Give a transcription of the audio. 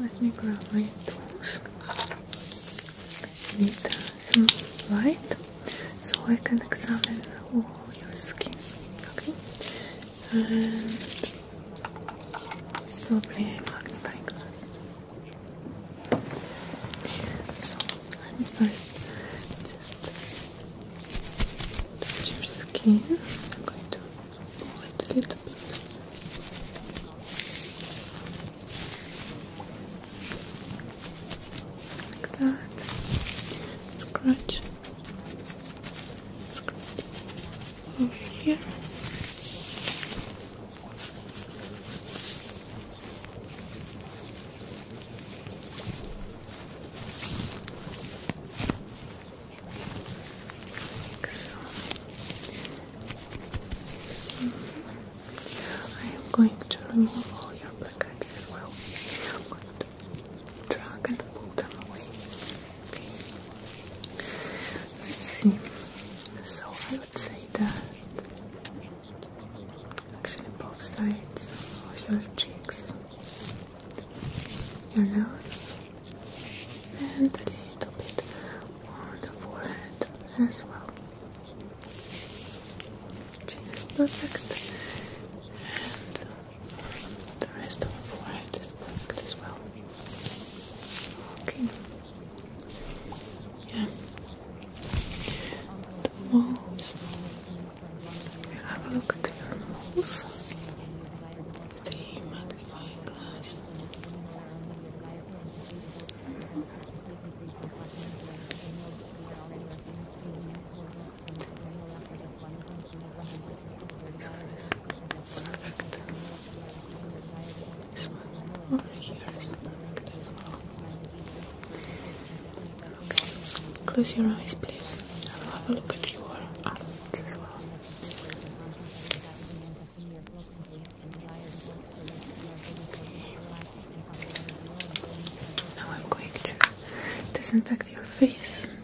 let me grab my tools. Need some light so I can examine all your skin. Okay, and probably a magnifying glass. So let me first just touch your skin. I'm going to pull it a little bit. Like that. Scratch. Scratch. Over here. Like so. I am going to remove all your blackheads as well. I'm going to drag and pull them away. Okay. Let's see. So I would say that actually both sides of your cheeks, your nose, and a little bit on the forehead as well. Chin is perfect, and the rest of the forehead is perfect as well. Okay. Yeah. The moles. Have a look at your moles. The magnifying glass. Perfect. This one over here is perfect as well. Okay. Close your eyes, please. I'll have a look at your eyelids as well. Now I'm going to disinfect your face.